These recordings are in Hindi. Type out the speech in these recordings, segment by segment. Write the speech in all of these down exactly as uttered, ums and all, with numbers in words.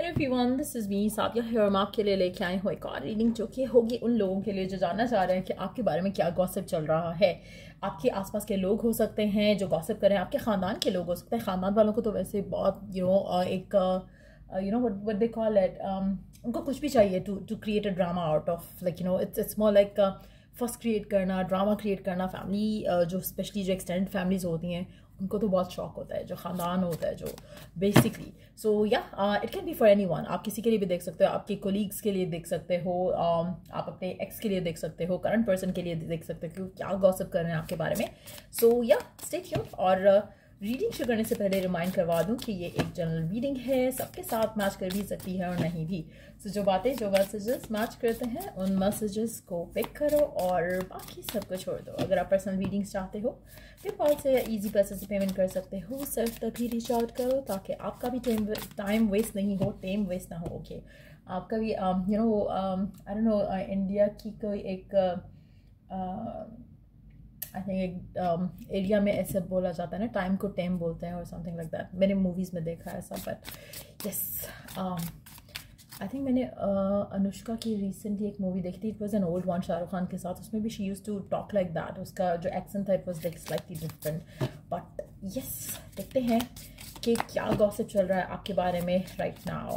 Everyone, this is me Sadia here. हम आपके लिए लेके आए हो एक और रीडिंग जो कि होगी उन लोगों के लिए जो जानना चाह रहे हैं कि आपके बारे में क्या गॉसिप चल रहा है। आपके आसपास के लोग हो सकते हैं जो गॉसिप करें, आपके ख़ानदान के लोग हो सकते हैं। ख़ानदान वालों को तो वैसे बहुत यू नो एक you know what what they call it, उनको कुछ भी चाहिए to to create a drama out of like you know it's it's more like first create करना, ड्रामा क्रिएट करना। फैमिली uh, जो स्पेशली जो एक्सटेंडेड फैमिलीज होती हैं उनको तो बहुत शौक होता है, जो ख़ानदान होता है जो basically. So yeah it can be for anyone. आप किसी के लिए भी देख सकते हो, आपके कोलीग्स के लिए देख सकते हो, um, आप अपने एक्स के लिए देख सकते हो, करंट पर्सन के लिए देख सकते हो कि क्या गॉसिप कर रहे हैं आपके बारे में। सो या स्टे ट्यून्ड। और रीडिंग शुरू करने से पहले रिमाइंड करवा दूं कि ये एक जनरल रीडिंग है, सबके साथ मैच कर भी सकती है और नहीं भी। सो so, जो बातें जो मैसेजेस मैच करते हैं उन मैसेजेस को पिक करो और बाकी सब को छोड़ दो। अगर आप पर्सनल रीडिंग्स चाहते हो पेपाल से या ईजी पैसे से पेमेंट कर सकते हो। सिर्फ तभी रीच आउट करो ताकि आपका भी टाइम टाइम वेस्ट नहीं हो, टाइम वेस्ट ना हो। Okay okay? आपका भी you know I don't know India की कोई एक आई थिंक एक एरिया में ऐसे बोला जाता है ना, टाइम को टेम बोलते हैं और समथिंग लाइक दैट। मैंने मूवीज़ में देखा है ऐसा। बट यस आई थिंक मैंने uh, अनुष्का की रिसेंटली एक मूवी देखी थी। It was an old one Shahrukh Khan के साथ। उसमें भी she use to talk like that. उसका जो एक्सेंट था it was like slightly different. But yes, देखते हैं कि क्या गॉसिप चल रहा है आपके बारे में राइट नाउ।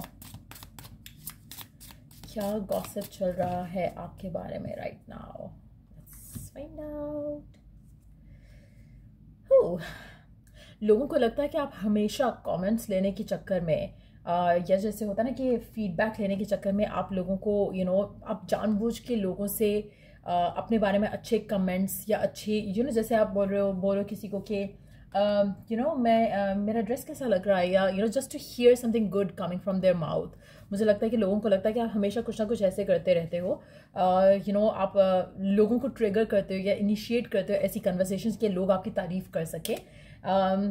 क्या गॉसिप चल रहा है आपके बारे में right now, let's find out. लोगों को लगता है कि आप हमेशा कमेंट्स लेने के चक्कर में Uh, या जैसे होता है ना कि फीडबैक लेने के चक्कर में आप लोगों को यू you नो know, आप जानबूझ के लोगों से uh, अपने बारे में अच्छे कमेंट्स या अच्छे यू you नो know, जैसे आप बोल रहे हो बोल रहे हो किसी को कि यू नो मैं uh, मेरा ड्रेस कैसा लग रहा है, या you know just to hear something good coming from their mouth. मुझे लगता है कि लोगों को लगता है कि आप हमेशा कुछ ना कुछ ऐसे करते रहते हो, यू नो आप uh, लोगों को ट्रिगर करते हो या इनिशिएट करते हो ऐसी कन्वर्सेशंस के लोग आपकी तारीफ कर सके। um,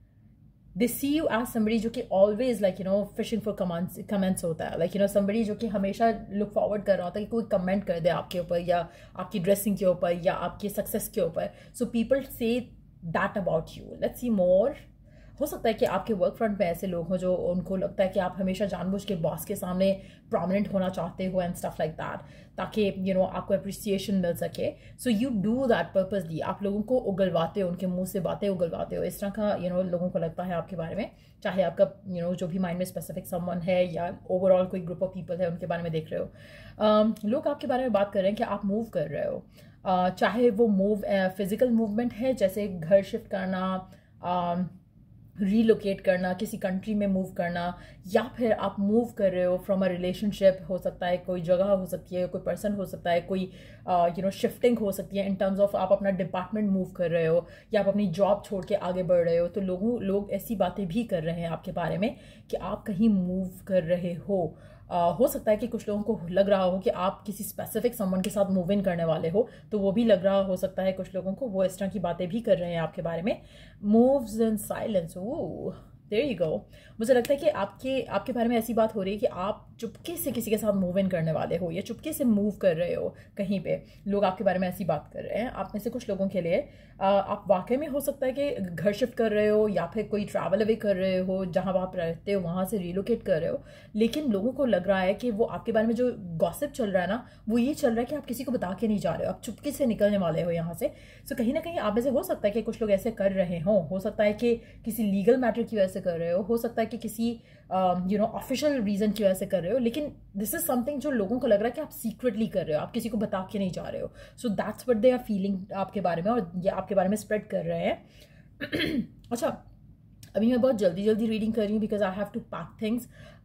they see you as somebody जो कि always like you know fishing for comments comments होता है, like you know somebody जो कि हमेशा look forward कर रहा होता है कि कोई कमेंट कर दे आपके ऊपर या आपकी ड्रेसिंग के ऊपर या आपके सक्सेस के ऊपर। so people say that about you. let's see more. हो सकता है कि आपके वर्क फ्रंट पे ऐसे लोग हों जो उनको लगता है कि आप हमेशा जानबूझ के बॉस के सामने प्रोमिनेंट होना चाहते हो एंड स्टफ लाइक दैट, ताकि यू नो आपको अप्रिसिएशन मिल सके। So you do that purposely. आप लोगों को उगलवाते हो, उनके मुंह से बातें उगलवाते हो। इस तरह का यू नो लोगों को लगता है आपके बारे में, चाहे आपका यू नो जो भी माइंड में स्पेसिफिक समवन है या ओवरऑल कोई ग्रुप ऑफ पीपल है उनके बारे में देख रहे हो। um, लोग आपके बारे में बात कर रहे हैं कि आप मूव कर रहे हो, uh, चाहे वो मूव फिजिकल मूवमेंट है जैसे घर शिफ्ट करना, uh, रीलोकेट करना, किसी कंट्री में मूव करना, या फिर आप मूव कर रहे हो फ्रॉम अ रिलेशनशिप। हो सकता है कोई जगह हो सकती है, कोई पर्सन हो सकता है, कोई यू नो शिफ्टिंग हो सकती है इन टर्म्स ऑफ आप अपना डिपार्टमेंट मूव कर रहे हो या आप अपनी जॉब छोड़ के आगे बढ़ रहे हो। तो लोगों लोग ऐसी बातें भी कर रहे हैं आपके बारे में कि आप कहीं मूव कर रहे हो। Uh, हो सकता है कि कुछ लोगों को लग रहा हो कि आप किसी स्पेसिफिक समवन के साथ मूव इन करने वाले हो, तो वो भी लग रहा हो सकता है कुछ लोगों को। वो इस तरह की बातें भी कर रहे हैं आपके बारे में। Moves in silence, oh there you go. मुझे लगता है कि आपके आपके बारे में ऐसी बात हो रही है कि आप चुपके से किसी के साथ मूव इन करने वाले हो या चुपके से मूव कर रहे हो कहीं पे। लोग आपके बारे में ऐसी बात कर रहे हैं। आप में से कुछ लोगों के लिए आ, आप वाकई में हो सकता है कि घर शिफ्ट कर रहे हो या फिर कोई ट्रैवल अवे कर रहे हो, जहां आप रहते हो वहां से रिलोकेट कर रहे हो। लेकिन लोगों को लग रहा है कि वो आपके बारे में जो गॉसिप चल रहा है ना, वो ये चल रहा है कि आप किसी को बता के नहीं जा रहे हो, आप चुपके से निकलने वाले हो यहाँ से। सो कहीं ना कहीं आप में से हो सकता है कि कुछ लोग ऐसे कर रहे हों। हो सकता है कि किसी लीगल मैटर की वजह से कर रहे हो हो सकता है कि किसी यू नो ऑफिशियल रीजन की वजह से कर रहे हो, लेकिन दिस इज समथिंग जो लोगों को लग रहा है कि आप सीक्रेटली कर रहे हो, आप किसी को बता के नहीं जा रहे हो। So that's what they are feeling आपके बारे में, और ये आपके बारे में स्प्रेड कर रहे हैं। अच्छा, अभी मैं बहुत जल्दी जल्दी रीडिंग कर रही हूँ because I have to pack things,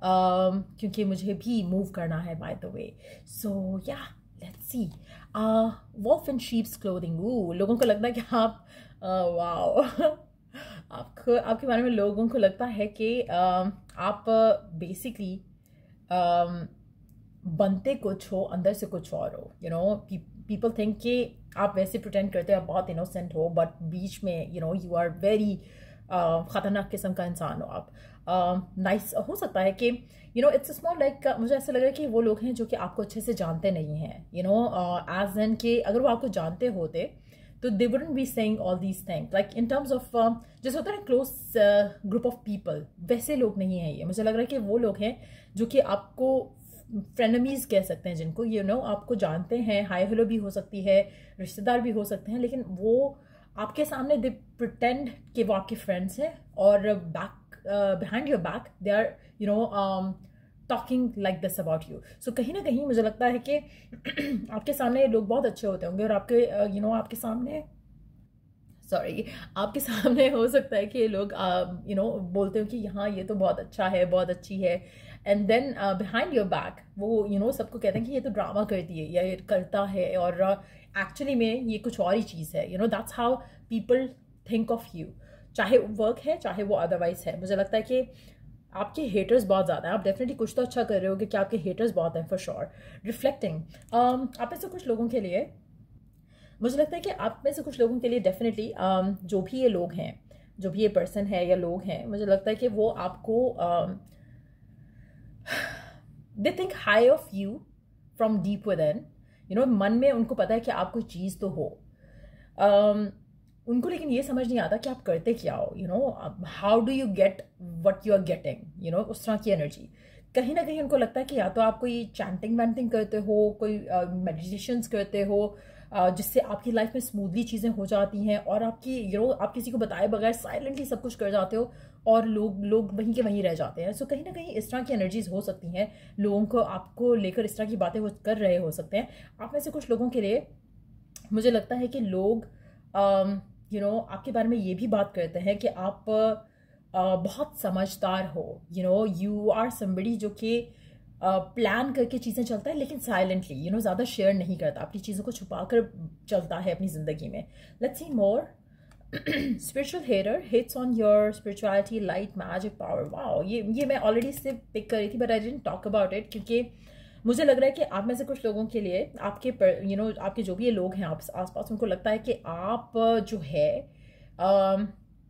क्योंकि मुझे भी मूव करना है by the way. So yeah let's see. Wolf in sheep's clothing, लोगों को लगता है कि आप वाओ uh, आपको आपके बारे में लोगों को लगता है कि uh, आप बेसिकली uh, बनते कुछ हो, अंदर से कुछ और हो। यू नो पीपल थिंक कि आप वैसे प्रिटेंड करते हो आप बहुत इनोसेंट हो, बट बीच में you know you are very ख़तरनाक किस्म का इंसान हो आप। नाइस uh, nice, हो सकता है कि you know it's small like मुझे ऐसा लग रहा है कि वो लोग हैं जो कि आपको अच्छे से जानते नहीं हैं। यू नो एज एन के अगर वो आपको जानते होते तो they wouldn't be saying all these things like in terms of जैसे होता है क्लोज ग्रुप ऑफ पीपल, वैसे लोग नहीं हैं ये। मुझे लग रहा है कि वो लोग हैं जो कि आपको फ्रेंडमीज कह सकते हैं, जिनको यू you नो know, आपको जानते हैं, हाई हेलो भी हो सकती है, रिश्तेदार भी हो सकते हैं, लेकिन वो आपके सामने दे प्रिटेंड कि वो आपके फ्रेंड्स हैं और back behind your back they are you know talking like this about you. So कहीं ना कहीं मुझे लगता है कि आपके सामने लोग बहुत अच्छे होते होंगे और आपके you uh, know you know, आपके सामने सॉरी आपके सामने हो सकता है कि ये लोग यू नो बोलते हो कि यहाँ ये तो बहुत अच्छा है, बहुत अच्छी है, and then behind your back वो यू नो सबको कहते हैं कि ये तो ड्रामा करती है या ये करता है, और एक्चुअली uh, में ये कुछ और ही चीज़ है। You know that's how people think of you, चाहे वर्क है चाहे वो अदरवाइज है। मुझे लगता है कि आपके हेटर्स बहुत ज़्यादा हैं, आप डेफिनेटली कुछ तो अच्छा कर रहे हो कि आपके हेटर्स बहुत हैं फॉर श्योर। रिफ्लेक्टिंग आप में से कुछ लोगों के लिए, मुझे लगता है कि आप में से कुछ लोगों के लिए डेफिनेटली um, जो भी ये लोग हैं, जो भी ये पर्सन है या लोग हैं, मुझे लगता है कि वो आपको they think high of you from deep within. You know मन में उनको पता है कि आप कोई चीज़ तो हो, um, उनको लेकिन ये समझ नहीं आता कि आप करते क्या हो। You know how do you get what you are getting, you know उस तरह की एनर्जी। कहीं ना कहीं उनको लगता है कि या तो आप कोई चैंटिंग वैंटिंग करते हो, कोई मेडिटेशंस uh, करते हो, uh, जिससे आपकी लाइफ में स्मूथली चीज़ें हो जाती हैं, और आपकी यू नो आप किसी को बताए बगैर साइलेंटली सब कुछ कर जाते हो और लोग लोग वहीं के वहीं रह जाते हैं। सो so, कहीं ना कहीं इस तरह की एनर्जीज हो सकती हैं, लोगों को आपको लेकर इस तरह की बातें वो कर रहे हो सकते हैं। आप में से कुछ लोगों के लिए मुझे लगता है कि लोग um, you you know know, आपके बारे में ये भी बात करते हैं कि आप uh, बहुत समझदार हो। You know you are somebody जो कि प्लान uh, करके चीज़ें चलता है, लेकिन साइलेंटली यू नो ज़्यादा शेयर नहीं करता, अपनी चीज़ों को छुपा कर चलता है अपनी ज़िंदगी में। Let's see more. Spiritual hater hits on your spirituality, light, magic, power. Wow, ये ये मैं ऑलरेडी से पिक करी थी but I didn't talk about it, क्योंकि मुझे लग रहा है कि आप में से कुछ लोगों के लिए आपके यू you नो know, आपके जो भी ये लोग हैं आप आसपास, उनको लगता है कि आप जो है um,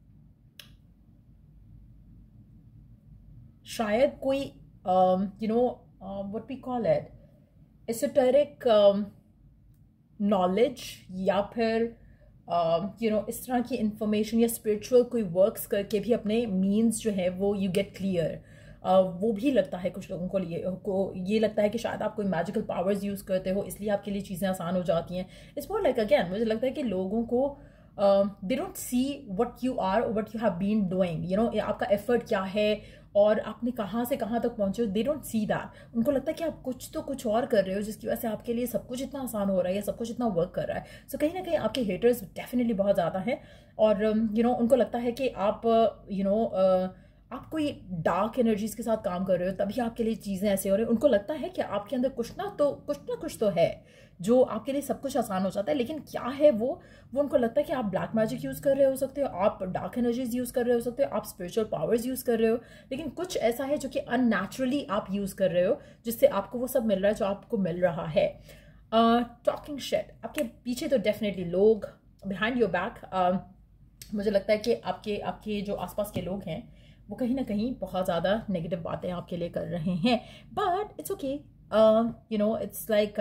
शायद कोई you know what we call it esoteric knowledge या फिर यू नो इस तरह की इंफॉर्मेशन या स्पिरिचुअल कोई वर्क्स करके भी अपने मीन्स जो है वो यू गेट क्लियर। Uh, वो भी लगता है कुछ लोगों को लिए को ये लगता है कि शायद आप कोई मैजिकल पावर्स यूज़ करते हो, इसलिए आपके लिए चीज़ें आसान हो जाती हैं। इट्स मोर लाइक अगेन मुझे लगता है कि लोगों को they don't see what you are और what you have been doing, you know आपका एफर्ट क्या है और आपने कहाँ से कहाँ तक पहुँचे हो। They don't see that. उनको लगता है कि आप कुछ तो कुछ और कर रहे हो जिसकी वजह से आपके लिए सब कुछ इतना आसान हो रहा है या सब कुछ इतना वर्क कर रहा है। सो so, कहीं ना कहीं आपके हेटर्स डेफिनेटली बहुत ज़्यादा हैं और you um, know you know, उनको लगता है कि आप यू नो uh, आप कोई डार्क एनर्जीज के साथ काम कर रहे हो तभी आपके लिए चीज़ें ऐसे हो रही हैं। उनको लगता है कि आपके अंदर कुछ ना तो कुछ ना कुछ तो है जो आपके लिए सब कुछ आसान हो जाता है, लेकिन क्या है वो वो उनको लगता है कि आप ब्लैक मैजिक यूज़ कर रहे हो सकते हो, आप डार्क एनर्जीज यूज़ कर रहे हो सकते हो, आप स्पिरिचुअल पावर्स यूज़ कर रहे हो, लेकिन कुछ ऐसा है जो कि अननेचुरली आप यूज़ कर रहे हो जिससे आपको वो सब मिल रहा है जो आपको मिल रहा है। टॉकिंग शिट, आपके पीछे तो डेफिनेटली लोग बिहाइंड योर बैक, मुझे लगता है कि आपके आपके जो आसपास के लोग हैं वो कहीं ना कहीं बहुत ज़्यादा नेगेटिव बातें आपके लिए कर रहे हैं, but it's okay. You know it's like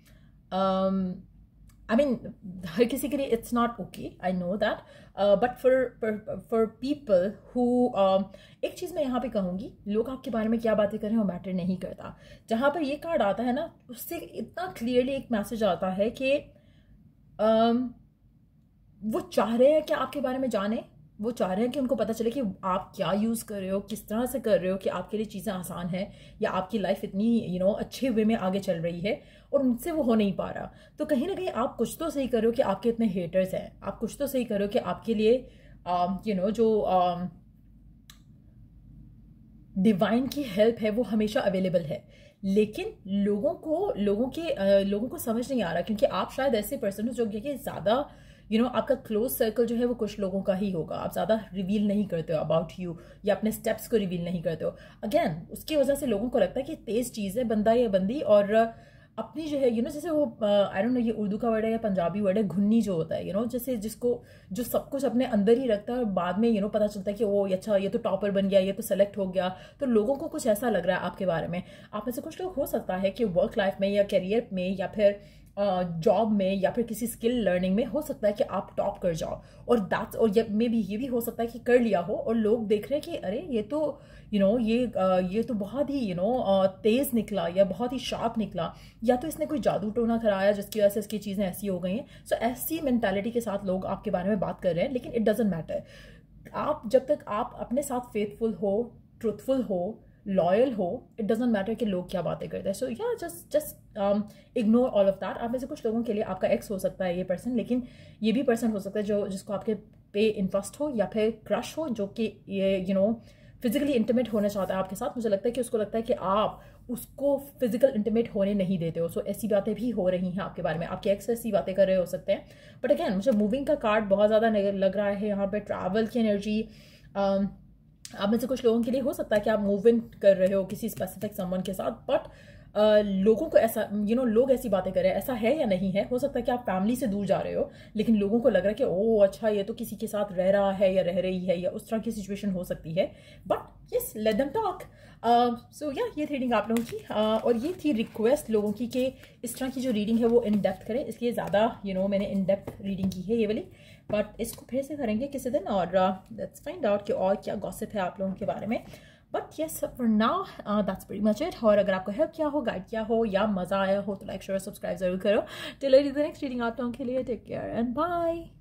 I mean हर किसी के लिए it's not okay, I know that, but for for people who, एक चीज़ मैं यहाँ पे कहूँगी, लोग आपके बारे में क्या बातें कर रहे हैं वो मैटर नहीं करता। जहाँ पर ये कार्ड आता है ना उससे इतना क्लियरली एक मैसेज आता है कि um, वो चाह रहे हैं कि आपके बारे में जाने, वो चाह रहे हैं कि उनको पता चले कि आप क्या यूज़ कर रहे हो, किस तरह से कर रहे हो कि आपके लिए चीज़ें आसान हैं या आपकी लाइफ इतनी यू नो अच्छे वे में आगे चल रही है, और उनसे वो हो नहीं पा रहा। तो कहीं ना कहीं आप कुछ तो सही कर रहे हो कि आपके इतने हेटर्स हैं, आप कुछ तो सही कर रहे हो कि आपके लिए यू नो जो डिवाइन की हेल्प है वो हमेशा अवेलेबल है, लेकिन लोगों को लोगों के uh, लोगों को समझ नहीं आ रहा, क्योंकि आप शायद ऐसे पर्सन हो जो कि ज़्यादा यू you नो know, आपका क्लोज सर्कल जो है वो कुछ लोगों का ही होगा, आप ज़्यादा रिवील नहीं करते हो अबाउट यू या अपने स्टेप्स को रिवील नहीं करते हो। अगेन उसकी वजह से लोगों को लगता है कि तेज़ चीज़ है बंदा या बंदी, और अपनी जो है यू you नो know, जैसे वो आई डोंट नो ये उर्दू का वर्ड है या पंजाबी वर्ड है, घुन्नी जो होता है यू you नो know, जैसे जिसको जो सब कुछ अपने अंदर ही रखता है और बाद में यू you नो know, पता चलता है कि वो अच्छा ये तो टॉपर बन गया, ये तो सेलेक्ट हो गया। तो लोगों को कुछ ऐसा लग रहा है आपके बारे में। आप में से कुछ लोग हो सकता है कि वर्क लाइफ में या करियर में या फिर जॉब में या फिर किसी स्किल लर्निंग में हो सकता है कि आप टॉप कर जाओ, और दैट्स और ये मे बी ये भी हो सकता है कि कर लिया हो और लोग देख रहे हैं कि अरे ये तो यू you नो know, ये uh, ये तो बहुत ही यू नो तेज़ निकला या बहुत ही शार्प निकला, या तो इसने कोई जादू टोना कराया जिसकी वजह से इसकी चीज़ें ऐसी हो गई हैं। सो so, ऐसी मेंटालिटी के साथ लोग आपके बारे में बात कर रहे हैं, लेकिन इट डजेंट मैटर। आप जब तक आप अपने साथ फेथफुल हो, ट्रुथफुल हो, लॉयल हो, इट डजेंट मैटर कि लोग क्या बातें करते हैं। सो या just just ignore all of that. आप में से कुछ लोगों के लिए आपका एक्स हो सकता है ये पर्सन, लेकिन ये भी पर्सन हो सकता है जो जिसको आपके पे इंटरेस्ट हो या फिर क्रश हो, जो कि ये यू नो फिजिकली इंटीमेट होना चाहता है आपके साथ। मुझे लगता है कि उसको लगता है कि आप उसको फिजिकल इंटीमेट होने नहीं देते हो। सो so, ऐसी बातें भी हो रही हैं आपके बारे में, आपके एक्स ऐसी बातें कर रहे हो सकते हैं। बट अगेन मुझे मूविंग का कार्ड बहुत ज़्यादा लग रहा है यहाँ पे, ट्रैवल की एनर्जी। um, आप में से कुछ लोगों के लिए हो सकता है कि आप मूव इन कर रहे हो किसी स्पेसिफिक समवन के साथ, बट Uh, लोगों को ऐसा यू you नो know, लोग ऐसी बातें कर रहे हैं, ऐसा है या नहीं है। हो सकता है कि आप फैमिली से दूर जा रहे हो, लेकिन लोगों को लग रहा है कि ओह अच्छा ये तो किसी के साथ रह रहा है या रह रही है, या उस तरह की सिचुएशन हो सकती है। But yes, let them talk. So या ये थी रीडिंग आप लोगों की, uh, और ये थी रिक्वेस्ट लोगों की कि इस तरह की जो रीडिंग है वो इन डेप्थ करें, इसलिए ज़्यादा यू नो मैंने इन डेप्थ रीडिंग की है ये वाली। बट इसको फिर से करेंगे किसी दिन, और लेट्स फाइंड आउट कि और क्या गॉसिप है आप लोगों के बारे में। But yes for now that's very much it. और अगर आपको हेल्प किया हो, गाइड किया हो या मज़ा आया हो तो लाइक शेयर सब्सक्राइब जरूर करो। टिल द नेक्स्ट रीडिंग आप लोगों के लिए टेक केयर एंड बाय।